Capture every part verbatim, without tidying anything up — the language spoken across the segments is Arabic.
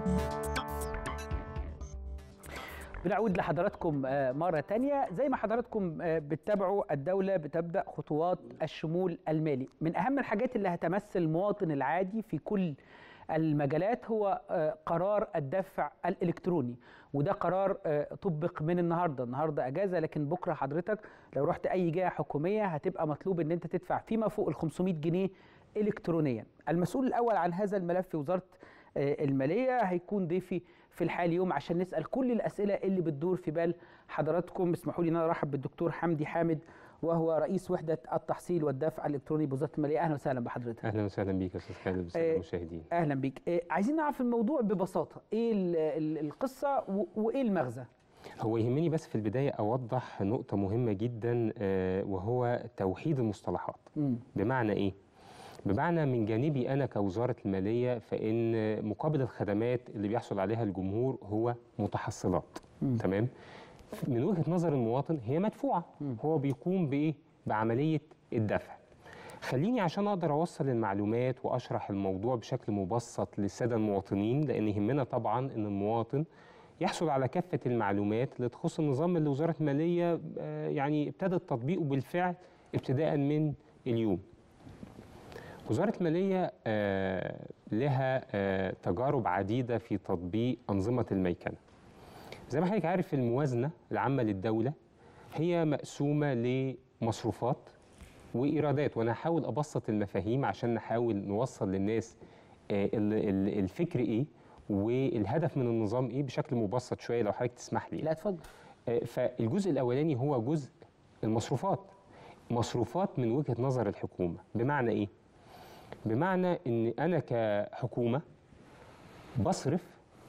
بنعود لحضراتكم مرة تانية. زي ما حضراتكم بتتابعوا، الدولة بتبدأ خطوات الشمول المالي. من أهم الحاجات اللي هتمثل المواطن العادي في كل المجالات هو قرار الدفع الإلكتروني، وده قرار طبق من النهاردة. النهاردة أجازة، لكن بكرة حضرتك لو رحت أي جهة حكومية هتبقى مطلوب أن أنت تدفع فيما فوق ال خمسمائة جنيه إلكترونيا. المسؤول الأول عن هذا الملف في وزارة المالية هيكون ضيفي في الحال اليوم عشان نسأل كل الأسئلة اللي بتدور في بال حضراتكم. اسمحوا لي أن أنا أرحب بالدكتور حمدي حامد، وهو رئيس وحدة التحصيل والدفع الإلكتروني بوزارة المالية. أهلا وسهلا بحضرتك. أهلا وسهلا بيك يا أستاذ خالد والسادة المشاهدين. أهلا بيك. عايزين نعرف الموضوع ببساطة، إيه القصة وإيه المغزى؟ هو يهمني بس في البداية أوضح نقطة مهمة جدا، وهو توحيد المصطلحات. م. بمعنى إيه؟ بمعنى من جانبي أنا كوزارة المالية، فإن مقابل الخدمات اللي بيحصل عليها الجمهور هو متحصلات. م. تمام؟ من وجهة نظر المواطن هي مدفوعة. م. هو بيقوم بإيه؟ بعملية الدفع. خليني عشان أقدر أوصل المعلومات وأشرح الموضوع بشكل مبسط للسادة المواطنين، لأن يهمنا طبعا أن المواطن يحصل على كافة المعلومات اللي تخص النظام اللي وزارة المالية يعني ابتدت تطبيقه بالفعل ابتداء من اليوم. وزارة المالية آه لها آه تجارب عديدة في تطبيق أنظمة الميكنة. زي ما حضرتك عارف، الموازنة العامة للدولة هي مقسومة لمصروفات وإيرادات، وأنا هحاول أبسط المفاهيم عشان نحاول نوصل للناس آه الفكر إيه والهدف من النظام إيه بشكل مبسط شوية لو حضرتك تسمح لي. لا اتفضل. آه فالجزء الأولاني هو جزء المصروفات. مصروفات من وجهة نظر الحكومة. بمعنى إيه؟ بمعنى ان انا كحكومه بصرف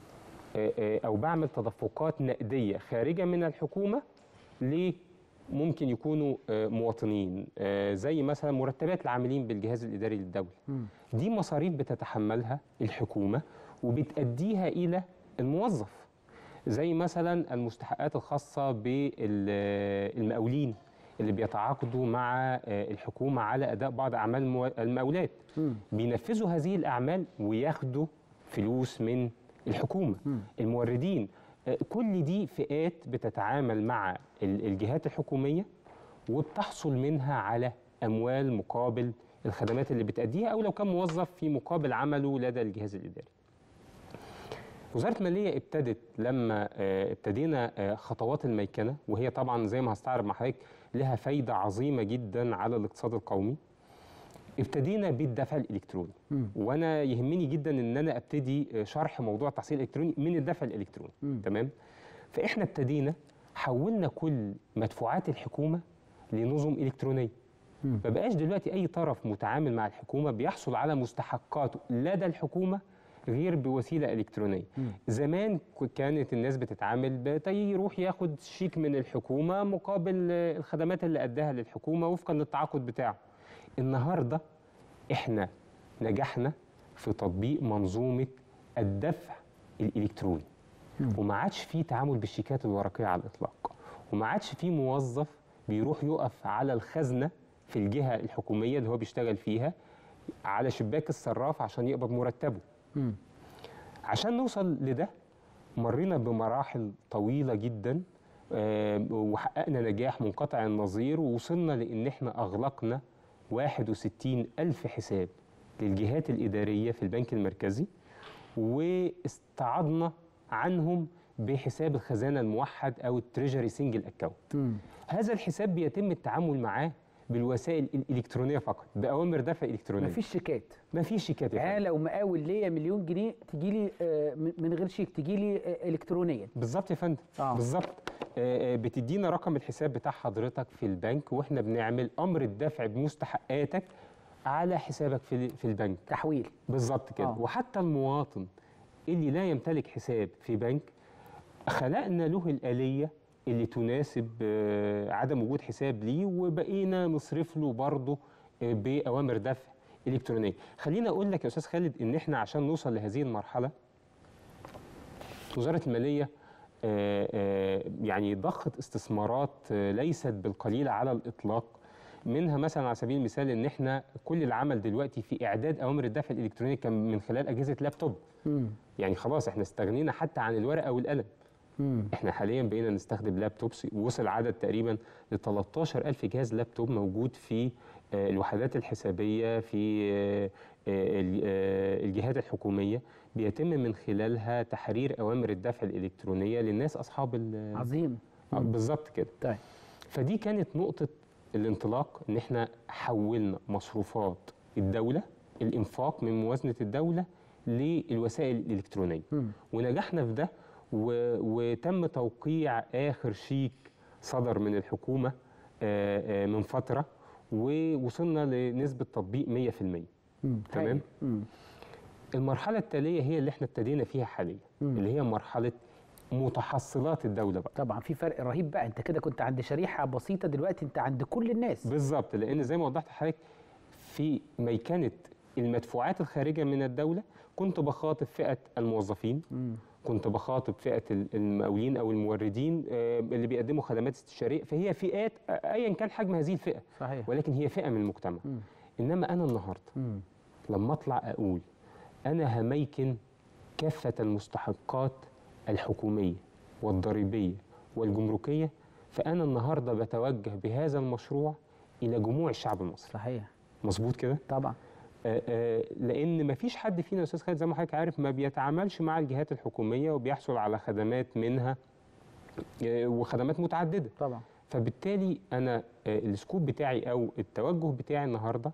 او بعمل تدفقات نقديه خارجه من الحكومه ل ممكن يكونوا مواطنين، زي مثلا مرتبات العاملين بالجهاز الاداري للدوله. دي مصاريف بتتحملها الحكومه وبتأديها الى الموظف، زي مثلا المستحقات الخاصه بالمقاولين اللي بيتعاقدوا مع الحكومة على أداء بعض أعمال المقاولات. م. بينفذوا هذه الأعمال وياخدوا فلوس من الحكومة. م. الموردين، كل دي فئات بتتعامل مع الجهات الحكومية وبتحصل منها على أموال مقابل الخدمات اللي بتأديها، أو لو كان موظف في مقابل عمله لدى الجهاز الإداري. وزارة المالية ابتدت لما ابتدينا خطوات الميكنة، وهي طبعا زي ما هستعرض مع حضرتك لها فايدة عظيمة جدا على الاقتصاد القومي. ابتدينا بالدفع الإلكتروني. م. وأنا يهمني جدا أن أنا أبتدي شرح موضوع التحصيل الإلكتروني من الدفع الإلكتروني. م. تمام؟ فإحنا ابتدينا حولنا كل مدفوعات الحكومة لنظم إلكترونية. ما بقاش دلوقتي أي طرف متعامل مع الحكومة بيحصل على مستحقاته لدى الحكومة غير بوسيلة إلكترونية. م. زمان كانت الناس بتتعامل يروح ياخد شيك من الحكومة مقابل الخدمات اللي أداها للحكومة وفقا للتعاقد بتاعه. النهاردة إحنا نجحنا في تطبيق منظومة الدفع الإلكتروني. م. وما عادش فيه تعامل بالشيكات الورقية على الإطلاق، وما عادش فيه موظف بيروح يقف على الخزنة في الجهة الحكومية اللي هو بيشتغل فيها على شباك الصراف عشان يقبض مرتبه. م. عشان نوصل لده مرينا بمراحل طويلة جدا، آه وحققنا نجاح منقطع النظير، ووصلنا لأن احنا أغلقنا واحد وستين ألف حساب للجهات الإدارية في البنك المركزي، واستعضنا عنهم بحساب الخزانة الموحد أو التريجري سنجل أكاونت. هذا الحساب بيتم التعامل معاه بالوسائل الإلكترونية فقط، بأوامر دفع إلكترونية. مفيش شيكات. مفيش شيكات. يعني لو مقاول ليا مليون جنيه تجي لي من غير شيك، تجي لي إلكترونيا. بالظبط يا فندم. آه. بالظبط. بتدينا رقم الحساب بتاع حضرتك في البنك، واحنا بنعمل أمر الدفع بمستحقاتك على حسابك في في البنك. تحويل. بالظبط كده. آه. وحتى المواطن اللي لا يمتلك حساب في بنك خلقنا له الآلية اللي تناسب عدم وجود حساب ليه، وبقينا نصرف له برضه بأوامر دفع إلكترونية. خلينا أقول لك يا أستاذ خالد إن إحنا عشان نوصل لهذه المرحلة وزارة المالية يعني ضخت استثمارات ليست بالقليلة على الإطلاق منها مثلا على سبيل المثال ان احنا كل العمل دلوقتي في اعداد اوامر الدفع الالكتروني كان من خلال اجهزه لابتوب. مم. يعني خلاص احنا استغنينا حتى عن الورقه والقلم. مم. احنا حاليا بقينا نستخدم لابتوبس، وصل عدد تقريبا ل تلتاشر ألف جهاز لابتوب موجود في آه، الوحدات الحسابيه، في آه، آه، ال- آه، الجهات الحكوميه، بيتم من خلالها تحرير اوامر الدفع الالكترونيه للناس اصحاب ال- عظيم. آه، بالظبط كده. طيب. فدي كانت نقطة الانطلاق، ان احنا حولنا مصروفات الدولة، الانفاق من موازنة الدولة للوسائل الإلكترونية. مم. ونجحنا في ده، و... وتم توقيع آخر شيك صدر من الحكومة آه، آه، من فترة، ووصلنا لنسبة تطبيق مية في المية. مم. تمام. هايل. مم. المرحلة التالية هي اللي احنا ابتدينا فيها حاليا، مم. اللي هي مرحلة متحصلات الدولة بقى. طبعا في فرق رهيب بقى، انت كده كنت عند شريحه بسيطه، دلوقتي انت عند كل الناس. بالظبط، لان زي ما وضحت لحضرتك في ميكنه المدفوعات الخارجه من الدوله كنت بخاطب فئه الموظفين، مم. كنت بخاطب فئه المقاولين او الموردين آه، اللي بيقدموا خدمات استشاريه، فهي فئات آه، ايا كان حجم هذه الفئه، صحيح. ولكن هي فئه من المجتمع. مم. انما انا النهارده مم. لما اطلع اقول انا هميكن كافه المستحقات الحكوميه والضريبيه والجمركيه، فانا النهارده بتوجه بهذا المشروع الى جموع الشعب المصري. صحيح. مظبوط كده؟ طبعا. آه، آه، لان ما فيش حد فينا يا استاذ خالد زي ما حضرتك عارف ما بيتعاملش مع الجهات الحكوميه وبيحصل على خدمات منها آه، وخدمات متعدده. طبعا. فبالتالي انا آه، السكوب بتاعي او التوجه بتاعي النهارده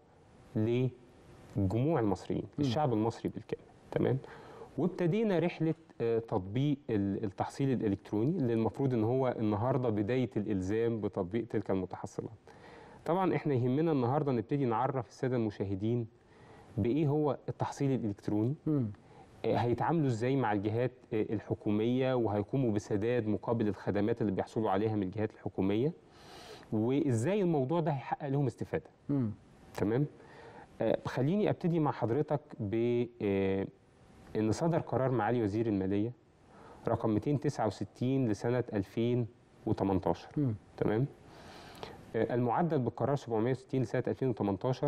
لجموع المصريين، الشعب المصري بالكامل. تمام. وابتدينا رحله آه، تطبيق ال- التحصيل الالكتروني اللي المفروض ان هو النهارده بدايه الالزام بتطبيق تلك المتحصلات. طبعا احنا يهمنا النهارده نبتدي نعرف الساده المشاهدين بايه هو التحصيل الالكتروني، مم. آه، هيتعاملوا ازاي مع الجهات آه، الحكوميه، وهيقوموا بسداد مقابل الخدمات اللي بيحصلوا عليها من الجهات الحكوميه، وازاي الموضوع ده هيحقق لهم استفاده. مم. تمام. آه، خليني ابتدي مع حضرتك ب آه، ان صدر قرار معالي وزير الماليه رقم مئتين وتسعة وستين لسنه ألفين وتمنتاشر. مم. تمام. آه، المعدل بالقرار سبعمئة وستين لسنه ألفين وتمنتاشر.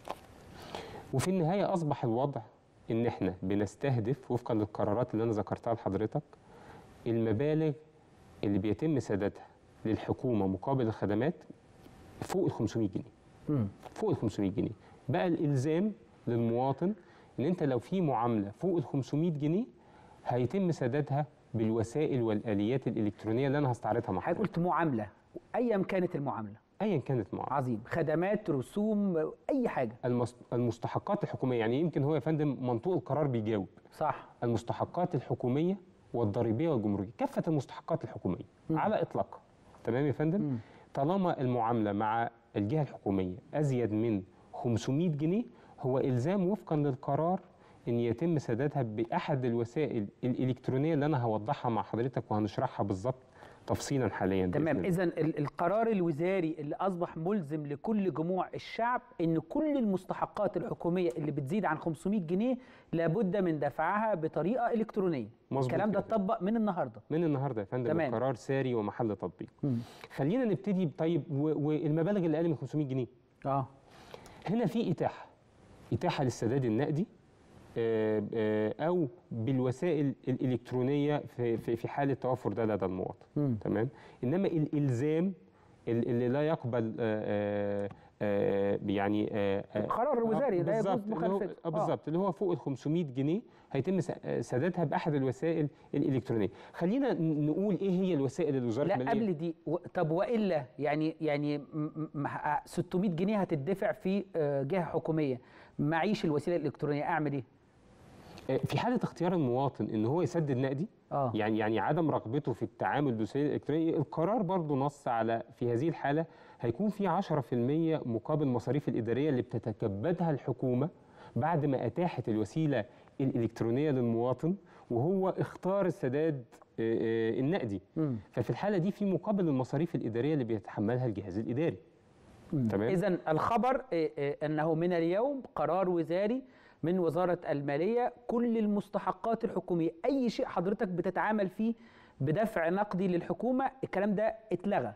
وفي النهايه اصبح الوضع ان احنا بنستهدف وفقا للقرارات اللي انا ذكرتها لحضرتك المبالغ اللي بيتم سدادها للحكومه مقابل الخدمات فوق ال خمسمئة جنيه. مم. فوق ال خمسمئة جنيه. بقى الالزام للمواطن ان انت لو في معامله فوق ال خمسمئة جنيه هيتم سدادها بالوسائل والاليات الالكترونيه اللي انا هستعرضها مع حضرتك حضرتك. قلت معامله، ايا كانت المعامله. ايا كانت المعامله. عظيم. خدمات، رسوم، اي حاجه. المس- المستحقات الحكوميه، يعني يمكن هو يا فندم منطوق القرار بيجاوب. صح. المستحقات الحكوميه والضريبيه والجمركيه، كافه المستحقات الحكوميه مم. على اطلاقها. تمام يا فندم؟ مم. طالما المعامله مع الجهه الحكوميه ازيد من خمسمئة جنيه هو الزام وفقا للقرار ان يتم سدادها باحد الوسائل الالكترونيه اللي انا هوضحها مع حضرتك وهنشرحها بالظبط تفصيلا حاليا. تمام. اذا القرار الوزاري اللي اصبح ملزم لكل جموع الشعب ان كل المستحقات الحكوميه اللي بتزيد عن خمسمئة جنيه لابد من دفعها بطريقه الكترونيه. مظبوط الكلام ده كده. اتطبق من النهارده. من النهارده يا فندم. تمام. القرار ساري ومحل تطبيق. مم. خلينا نبتدي. طيب و- والمبالغ اللي اقل من خمسمئة جنيه اه. هنا في اتاحه اتاحه للسداد النقدي آه، آه، او بالوسائل الالكترونيه في في في حاله توفر ده لدى المواطن. مم. تمام. انما الالزام ال- اللي لا يقبل آه، آه، آه، يعني آه، آه، القرار الوزاري لا يجوز بالظبط، اللي هو- مخالفته. آه، بالظبط اللي هو فوق ال خمسمئة جنيه هيتم س- آه، سدادها باحد الوسائل الالكترونيه. خلينا ن- نقول ايه هي الوسائل اللي وزاره لا الماليه. قبل دي و... طب والا يعني يعني م- م- ستمئة جنيه هتدفع في آه، جهه حكوميه، معيش الوسيله الالكترونيه، اعمل ايه؟ آه، في حاله اختيار المواطن ان هو يسدد نقدي، اه. يعني يعني عدم رغبته في التعامل بالوسائل الالكترونيه، القرار برضو نص على في هذه الحاله هيكون في عشرة في المئة مقابل المصاريف الاداريه اللي بتتكبدها الحكومه بعد ما اتاحت الوسيله الالكترونيه للمواطن وهو اختار السداد آه، آه، النقدي. مم. ففي الحاله دي في مقابل المصاريف الاداريه اللي بيتحملها الجهاز الاداري. تمام. إذن الخبر آه، آه، أنه من اليوم قرار وزاري من وزارة المالية كل المستحقات الحكومية، أي شيء حضرتك بتتعامل فيه بدفع نقدي للحكومة الكلام ده اتلغى.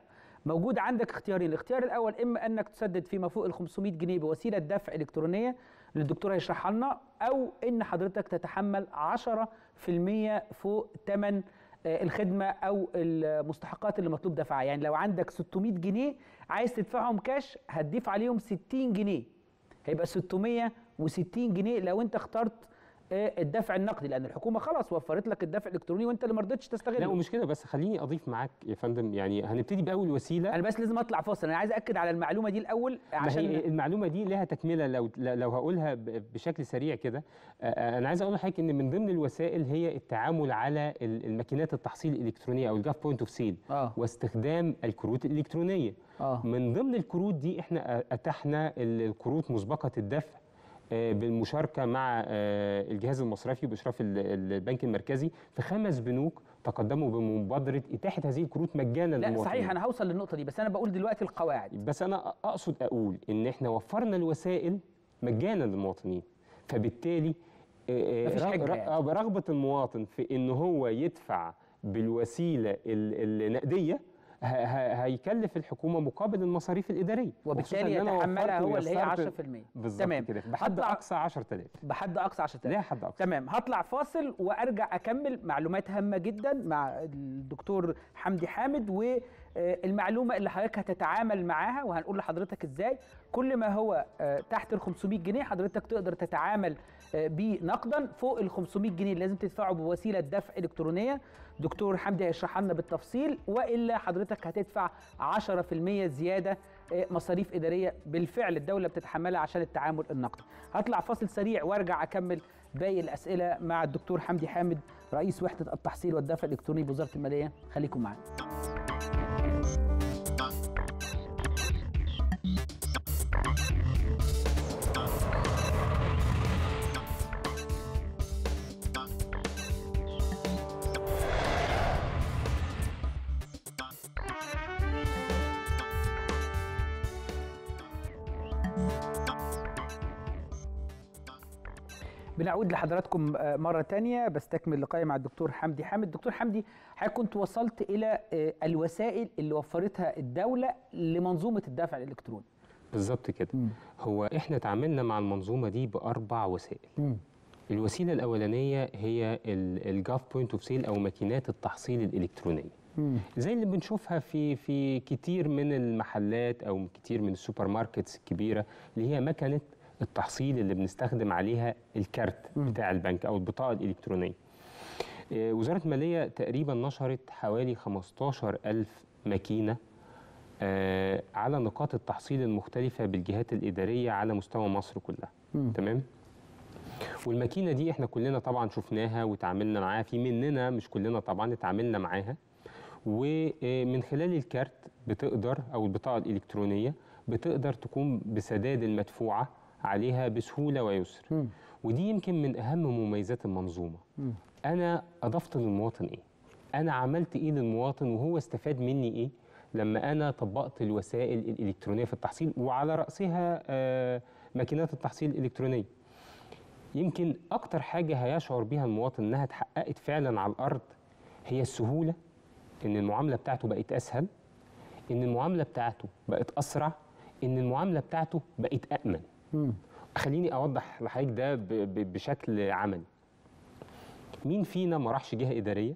موجود عندك اختيارين. الاختيار الاول اما انك تسدد فيما فوق ال خمسمائة جنيه بوسيله دفع الكترونيه اللي الدكتور هيشرحها لنا، او ان حضرتك تتحمل عشرة في المية فوق ثمن الخدمه او المستحقات اللي مطلوب دفعها. يعني لو عندك ستمائة جنيه عايز تدفعهم كاش هتضيف عليهم ستين جنيه، هيبقى ستمائة وستين جنيه لو انت اخترت الدفع النقدي، لان الحكومه خلاص وفرت لك الدفع الالكتروني وانت اللي ما رضيتش تستغله. لا ومش كده بس، خليني اضيف معاك يا فندم، يعني هنبتدي باول وسيله. انا بس لازم اطلع فاصل، انا عايز اكد على المعلومه دي الاول عشان ما هي المعلومه دي لها تكمله. لو لو هقولها بشكل سريع كده، انا عايز اقول لحضرتك ان من ضمن الوسائل هي التعامل على الماكينات التحصيل الالكترونيه او الجاف بوينت اوف سيل، واستخدام الكروت الالكترونيه. آه. من ضمن الكروت دي احنا اتحنا الكروت مسبقه الدفع بالمشاركه مع الجهاز المصرفي باشراف البنك المركزي في خمس بنوك تقدموا بمبادره اتاحه هذه الكروت مجانا لا للمواطنين. صحيح، انا هوصل للنقطه دي، بس انا بقول دلوقتي القواعد. بس انا اقصد اقول ان احنا وفرنا الوسائل مجانا للمواطنين، فبالتالي مفيش حاجه يعني. رغبه المواطن في ان هو يدفع بالوسيله النقديه هيكلف الحكومه مقابل المصاريف الاداريه، وبالتالي يتحملها هو اللي هي عشرة في المية. تمام كده، بحد اقصى عشرة آلاف. بحد اقصى عشرة آلاف. لا حد اقصى. تمام، هطلع فاصل وارجع اكمل معلومات هامه جدا مع الدكتور حمدي حامد، والمعلومه اللي حضرتك هتتعامل معاها وهنقول لحضرتك ازاي كل ما هو تحت ال خمسمائة جنيه حضرتك تقدر تتعامل بيه نقدا، فوق ال خمسمائة جنيه لازم تدفعه بوسيله دفع الكترونيه. دكتور حمدي هيشرح لنا بالتفصيل، والا حضرتك هتدفع عشرة في المية زياده مصاريف اداريه بالفعل الدوله بتتحملها عشان التعامل النقدي. هطلع فاصل سريع وارجع اكمل باقي الاسئله مع الدكتور حمدي حامد رئيس وحده التحصيل والدفع الالكتروني بوزاره الماليه. خليكم معانا. بنعود لحضراتكم مرة تانية، بستكمل لقائي مع الدكتور حمدي حامد. دكتور حمدي، حضرتك كنت وصلت إلى الوسائل اللي وفرتها الدولة لمنظومة الدفع الإلكتروني. بالظبط كده. م. هو إحنا تعاملنا مع المنظومة دي بأربع وسائل. م. الوسيلة الأولانية هي الجاف بوينت اوف سيل أو ماكينات التحصيل الإلكترونية. م. زي اللي بنشوفها في في كتير من المحلات أو كتير من السوبر ماركتس الكبيرة، اللي هي مكنة التحصيل اللي بنستخدم عليها الكارت بتاع البنك أو البطاقة الإلكترونية. وزارة المالية تقريبا نشرت حوالي خمستاشر ألف ماكينة على نقاط التحصيل المختلفة بالجهات الإدارية على مستوى مصر كلها. م. تمام؟ والماكينة دي احنا كلنا طبعا شفناها وتعاملنا معاها، في مننا مش كلنا طبعا اتعاملنا معاها، ومن خلال الكارت بتقدر أو البطاقة الإلكترونية بتقدر تقوم بسداد المدفوعة عليها بسهولة ويسر. م. ودي يمكن من أهم مميزات المنظومة. م. أنا أضفت للمواطن إيه؟ أنا عملت إيه للمواطن وهو استفاد مني إيه لما أنا طبقت الوسائل الإلكترونية في التحصيل، وعلى رأسها آه ماكينات التحصيل الإلكترونية. يمكن أكتر حاجة هيشعر بها المواطن إنها اتحققت فعلا على الأرض هي السهولة، إن المعاملة بتاعته بقت أسهل، إن المعاملة بتاعته بقت أسرع، إن المعاملة بتاعته بقت أأمن. مم. خليني أوضح لحضرتك ده بشكل عملي. مين فينا ما راحش جهة إدارية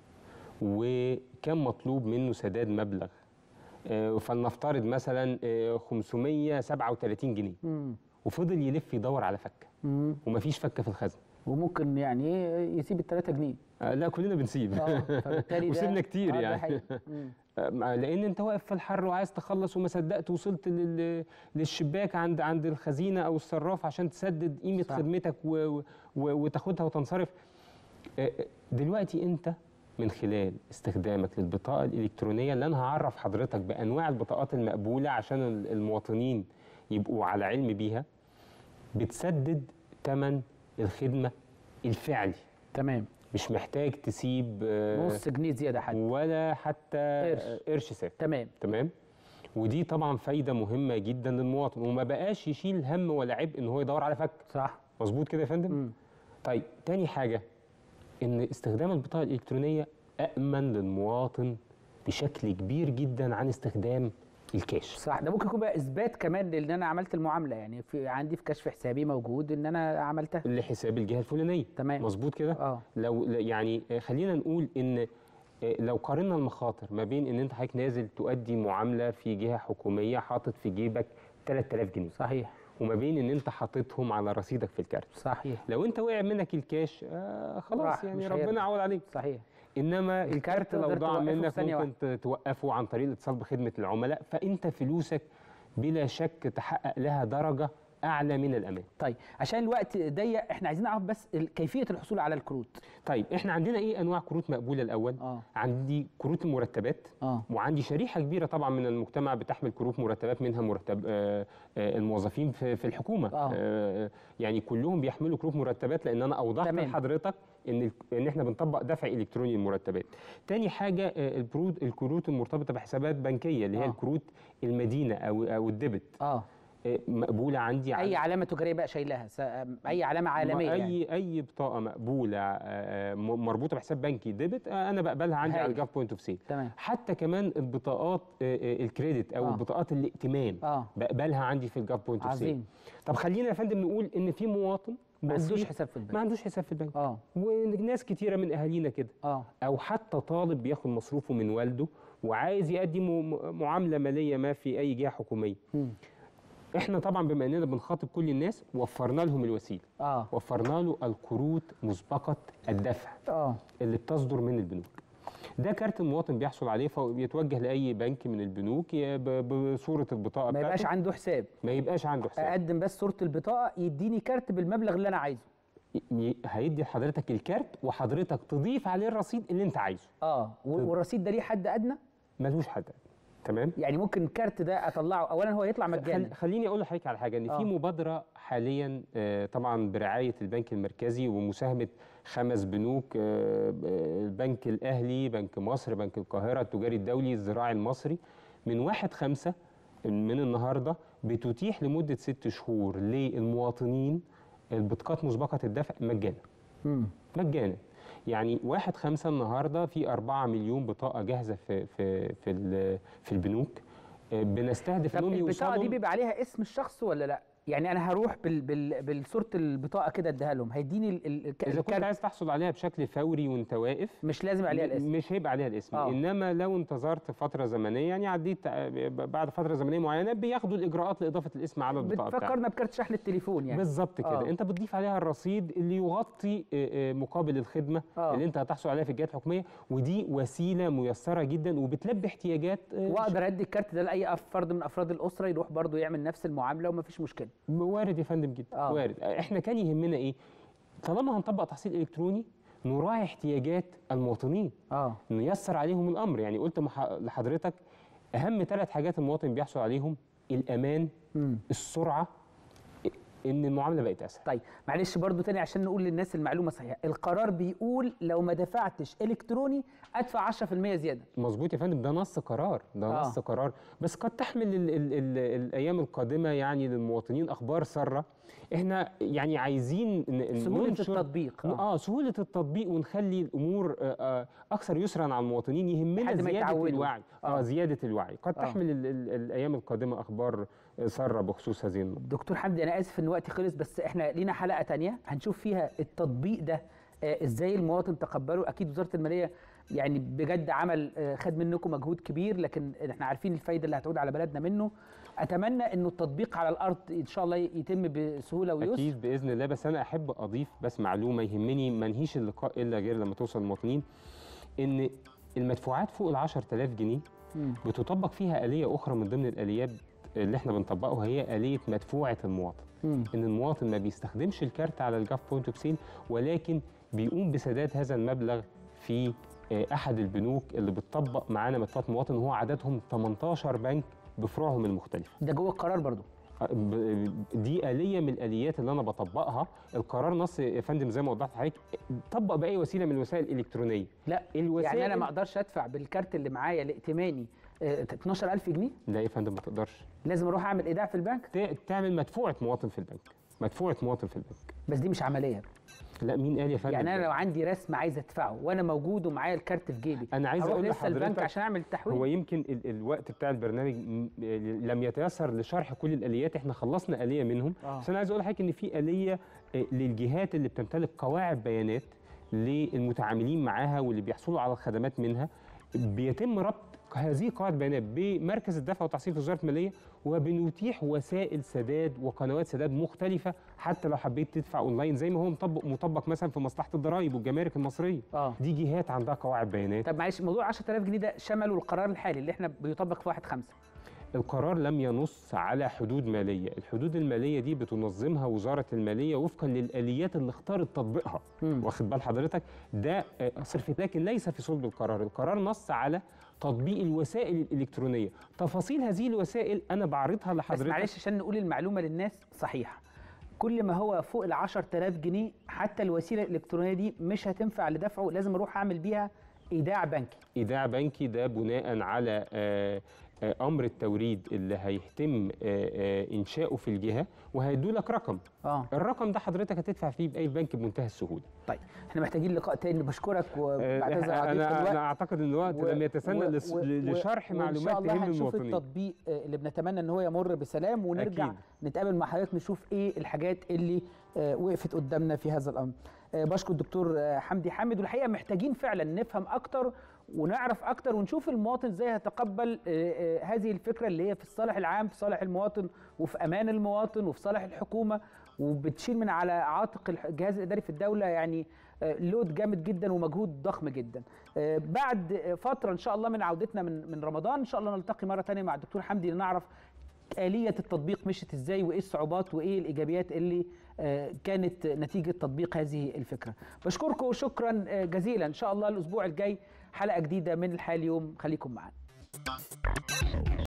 وكان مطلوب منه سداد مبلغ آه فلنفترض مثلا آه خمسمائة وسبعة وثلاثين جنيه، مم. وفضل يلف يدور على فكة ومفيش فكة في الخزنة، وممكن يعني ايه يسيب الثلاثة جنيه؟ آه لا كلنا بنسيب. اه فبالتالي وسيبنا كتير آه يعني لان انت واقف في الحر وعايز تخلص وما صدقت وصلت للشباك عند عند الخزينه او الصراف عشان تسدد قيمه صح. خدمتك و و وتاخدها وتنصرف. دلوقتي انت من خلال استخدامك للبطاقه الالكترونيه اللي انا هعرف حضرتك بانواع البطاقات المقبوله عشان المواطنين يبقوا على علم بيها، بتسدد ثمن الخدمه الفعلي. تمام، مش محتاج تسيب نص جنيه زياده حتى ولا حتى قرش, قرش ثابت. تمام تمام. ودي طبعا فايده مهمه جدا للمواطن، وما بقاش يشيل هم ولا عبء ان هو يدور على فك. صح، مظبوط كده يا فندم. م. طيب تاني حاجه، ان استخدام البطاقه الالكترونيه أأمن للمواطن بشكل كبير جدا عن استخدام الكاش. صح، ده ممكن يكون بقى اثبات كمان لان انا عملت المعامله، يعني في عندي في كشف حسابي موجود ان انا عملتها لحساب الجهه الفلانيه. تمام، مظبوط كده. اه لو يعني خلينا نقول ان لو قارنا المخاطر ما بين ان انت حضرتك نازل تؤدي معامله في جهه حكوميه حاطط في جيبك ثلاثة آلاف جنيه، صحيح، وما بين ان انت حاططهم على رصيدك في الكارت، صحيح، لو انت وقع منك الكاش آه خلاص يعني ربنا يعوض عليك. صحيح. انما الكارت لو ضاع منك ممكن واحد. توقفه عن طريق الاتصال بخدمه العملاء، فانت فلوسك بلا شك تحقق لها درجه اعلى من الامان. طيب عشان الوقت ضيق احنا عايزين نعرف بس كيفيه الحصول على الكروت. طيب احنا عندنا ايه انواع كروت مقبوله الاول؟ آه. عندي كروت المرتبات، آه. وعندي شريحه كبيره طبعا من المجتمع بتحمل كروت مرتبات، منها مرتب آه آه الموظفين في, في الحكومه. آه. آه يعني كلهم بيحملوا كروت مرتبات، لان انا اوضحت لحضرتك ان ان احنا بنطبق دفع الكتروني للمرتبات. تاني حاجه آه الكروت الكروت المرتبطه بحسابات بنكيه اللي هي آه. الكروت المدينه او او الديبت. اه مقبوله عندي. اي علامه تجاريه بقى شايلها، اي علامه عالميه اي يعني. اي بطاقه مقبوله مربوطه بحساب بنكي ديبت انا بقبلها عندي على الجاف بوينت اوف سيل. حتى كمان البطاقات الكريدت او آه. البطاقات الائتمان آه. بقبلها عندي في الجاف بوينت اوف سيل. طب خلينا يا فندم نقول ان في مواطن ما عندوش حساب في البنك، ما عندوش حساب في البنك اه وناس كتيره من اهالينا كده اه او حتى طالب بياخد مصروفه من والده وعايز يقدم معامله ماليه ما في اي جهه حكوميه. م. احنا طبعا بما اننا بنخاطب كل الناس وفرنا لهم الوسيله. اه وفرنا له الكروت مسبقه الدفع اه اللي بتصدر من البنوك. ده كارت المواطن بيحصل عليه فبيتوجه لاي بنك من البنوك بصوره البطاقه بتاعته. ما يبقاش عنده حساب ما يبقاش عنده حساب اقدم بس صوره البطاقه يديني كارت بالمبلغ اللي انا عايزه. هيدي لحضرتك الكارت وحضرتك تضيف عليه الرصيد اللي انت عايزه. اه والرصيد ده ليه حد ادنى؟ ملوش حد ادنى. تمام. يعني ممكن الكارت ده اطلعه اولا هو يطلع مجانا. خليني اقول لحضرتك على حاجه ان آه. في مبادره حاليا طبعا برعايه البنك المركزي ومساهمه خمس بنوك، البنك الاهلي، بنك مصر، بنك القاهره، التجاري الدولي، الزراعي المصري، من واحد خمسة من النهارده بتتيح لمده ست شهور للمواطنين البطاقات مسبقه الدفع مجانا. امم مجانا. يعني واحد خمسة النهارده في أربعة مليون بطاقه جاهزه في في في في البنوك بنستهدف انهم يوصلوا. البطاقه دي بيبقى عليها اسم الشخص ولا لا؟ يعني انا هروح بال بال بالصوره البطاقه كده اديها لهم هيديني ال ال اذا كنت عايز تحصل عليها بشكل فوري وانت واقف مش لازم عليها الاسم، مش هيبقى عليها الاسم. آه. انما لو انتظرت فتره زمنيه يعني عديت بعد فتره زمنيه معينه بياخدوا الاجراءات لاضافه الاسم على البطاقه بتاعتك. بتفكرنا بكارت شحن التليفون يعني بالظبط كده. آه. انت بتضيف عليها الرصيد اللي يغطي مقابل الخدمه آه. اللي انت هتحصل عليها في الجهات الحكوميه، ودي وسيله ميسره جدا وبتلبي احتياجات. واقدر ادي الكارت ده لاي فرد من افراد الاسره يروح برضه يعمل نفس المعامله ومفيش مشكله. وارد يا فندم جدا. آه. وارد. احنا كان يهمنا ايه؟ طالما هنطبق تحصيل الكتروني نراعي احتياجات المواطنين. اه نيسر عليهم الامر. يعني قلت لحضرتك اهم ثلاث حاجات المواطن بيحصل عليهم: الامان، م. السرعه، ان المعامله بقت اسهل. طيب معلش برضو تاني عشان نقول للناس المعلومه صحيحه، القرار بيقول لو ما دفعتش الكتروني ادفع عشرة في المية زياده. مظبوط يا فندم، ده نص قرار، ده آه. نص قرار، بس قد تحمل ال ال ال الايام القادمه يعني للمواطنين اخبار ساره. احنا يعني عايزين سهوله التطبيق. اه, آه سهوله التطبيق ونخلي الامور آه آه اكثر يسرا على المواطنين. يهمنا زياده الوعي. اه, آه زياده الوعي. قد آه. تحمل ال ال الايام القادمه اخبار ساره بخصوص هذه النقطه. دكتور حمدي انا اسف ان وقتي خلص، بس احنا لينا حلقه ثانيه هنشوف فيها التطبيق ده آه ازاي المواطن تقبله. اكيد وزاره الماليه يعني بجد عمل آه خد منكم مجهود كبير، لكن احنا عارفين الفايده اللي هتعود على بلدنا منه. اتمنى انه التطبيق على الارض ان شاء الله يتم بسهوله ويسر. اكيد باذن الله. بس انا احب اضيف بس معلومه يهمني ما انهيش اللقاء الا غير لما توصل للمواطنين، ان المدفوعات فوق ال عشرة آلاف جنيه م. بتطبق فيها آلية اخرى من ضمن الآليات اللي احنا بنطبقه، هي آلية مدفوعة المواطن. م. ان المواطن ما بيستخدمش الكارت على الجاف بوينت اوف سيل، ولكن بيقوم بسداد هذا المبلغ في احد البنوك اللي بتطبق معانا مدفوعة المواطن، وهو عددهم ثمانية عشر بنك بفروعهم المختلفة. ده جوه القرار برضو؟ دي آلية من الآليات اللي أنا بطبقها. القرار نص يا فندم زي ما وضحت لحضرتك طبق بأي وسيلة من الوسائل الإلكترونية. لا الوسائل يعني أنا ما أقدرش أدفع بالكارت اللي معايا الائتماني اتناشر ألف جنيه؟ لا يا فندم ما تقدرش. لازم أروح أعمل إيداع في البنك؟ تعمل مدفوعة مواطن في البنك. مدفوعه مواطن في البنك. بس دي مش عمليه. لا مين قال يا فندم؟ يعني انا لو عندي رسم عايز ادفعه وانا موجود ومعايا الكارت في جيبي، انا عايز اقول لسه البنك لحضرتك عشان اعمل التحويل. هو يمكن ال الوقت بتاع البرنامج لم يتيسر لشرح كل الاليات، احنا خلصنا اليه منهم. آه. بس انا عايز اقول لحضرتك ان في اليه للجهات اللي بتمتلك قواعد بيانات للمتعاملين معاها واللي بيحصلوا على الخدمات منها، بيتم ربط هذه قواعد البيانات بمركز الدفع والتحصيل في وزاره الماليه، وبنتيح وسائل سداد وقنوات سداد مختلفه حتى لو حبيت تدفع اونلاين، زي ما هو مطبق مطبق مثلا في مصلحه الضرائب والجمارك المصريه. آه. دي جهات عندها قواعد بيانات. طب معلش، موضوع عشرة آلاف جنيه ده شمله القرار الحالي اللي احنا بيطبق في واحد خمسة؟ القرار لم ينص على حدود ماليه، الحدود الماليه دي بتنظمها وزاره الماليه وفقا للاليات اللي اختارت تطبيقها. واخد بال حضرتك؟ ده صرف، لكن ليس في صلب القرار، القرار نص على تطبيق الوسائل الإلكترونية. تفاصيل هذه الوسائل أنا بعرضها لحضرتك. بس معلش عشان نقول المعلومة للناس صحيحة، كل ما هو فوق ال عشرة آلاف جنيه حتى الوسيلة الإلكترونية دي مش هتنفع لدفعه، لازم أروح أعمل بيها إيداع بنكي. إيداع بنكي ده بناء على آآ آآ أمر التوريد اللي هيتم إنشاؤه في الجهة، وهيدوا لك رقم. آه. الرقم ده حضرتك هتدفع فيه بأي بنك بمنتهى السهولة. طيب احنا محتاجين لقاء تاني، بشكرك وبعتذر عن أنا, أنا أعتقد إن الوقت لم يتسنى لشرح معلومات تهم المواطنين. إن شاء الله هنشوف التطبيق اللي بنتمنى إن هو يمر بسلام، ونرجع أكيد نتقابل مع حضرتك نشوف إيه الحاجات اللي وقفت قدامنا في هذا الأمر. بشكر الدكتور حمدي حامد، والحقيقة محتاجين فعلا نفهم أكتر ونعرف أكتر ونشوف المواطن إزاي هيتقبل هذه الفكرة اللي هي في الصالح العام، في صالح المواطن وفي أمان المواطن وفي صالح الحكومة، وبتشيل من على عاتق الجهاز الإداري في الدولة يعني لود جامد جدا ومجهود ضخم جدا. بعد فترة إن شاء الله من عودتنا من من رمضان إن شاء الله نلتقي مرة تانية مع الدكتور حمدي لنعرف آلية التطبيق مشت إزاي، وإيه الصعوبات وإيه الإيجابيات اللي كانت نتيجة تطبيق هذه الفكرة. بشكركم شكرا جزيلا. إن شاء الله الأسبوع الجاي حلقة جديدة من الحياة اليوم، خليكم معنا.